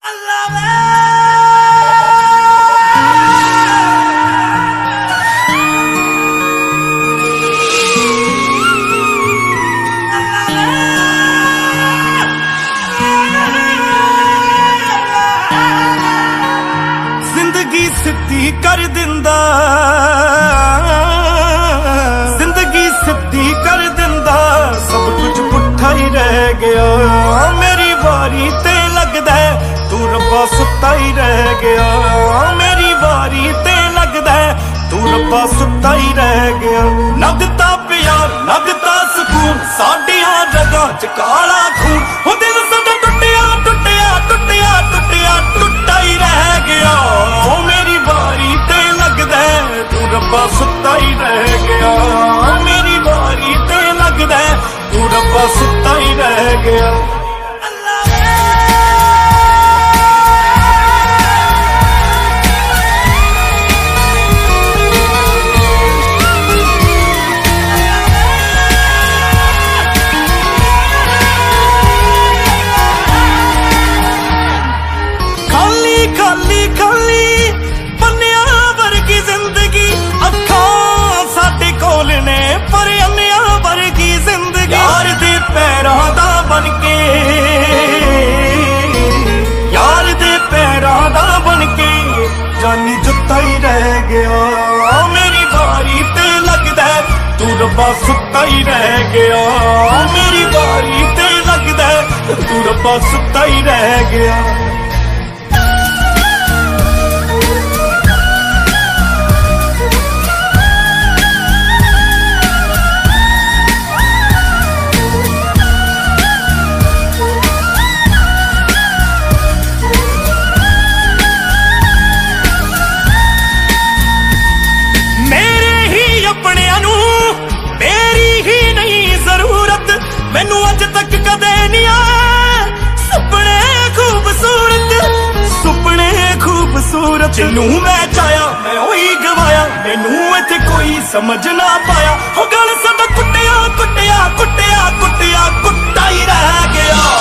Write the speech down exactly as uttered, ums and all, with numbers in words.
जिंदगी सिद्धी कर दिंदा, जिंदगी सिद्धी कर दिंदा, सब कुछ पुट्ठा ही रह गया। मेरी बारी ते लगदा है तू रब्बा सुत्ता ही रह गया। मेरी बारी ते लगदा है तू रब्बा सुत्ता ही रह गया। नगता प्यार नगता सुकून साडियां रगां च काला खून, हो दिल साडा टुटिया टुटिया टुटिया टुटिया टुटा ही रह गया। ओ मेरी बारी ते लगदा है तू रब्बा सुत्ता ही रह गया। मेरी बारी ते लगदा है तू रब्बा सुत्ता ही रह गया। खाली खाली पन्निया वर्गी जिंदगी, अखां साडे कोल ने पर अन्निया वर्गी जिंदगी। यार दे पैरां दा बन के, यार दे पैरां दा बन के जानी जुत्ता ही रह गया। मेरी बारी ते लगदा तू रब्बा सुत्ता ही रह गया। मेरी बारी ते लगदा तू रब्बा सुत्ता ही रह गया। मैनू अज तक कदे नहीं आए सुपने खूबसूरत, सुपने खूबसूरत। जिन्नू मैं चाया मैं वही गवाया, मैनू इत्थे कोई समझ ना पाया। हो गल साडा कुटिया कुटिया कुटिया कुटिया कुट्टा ही रह गया।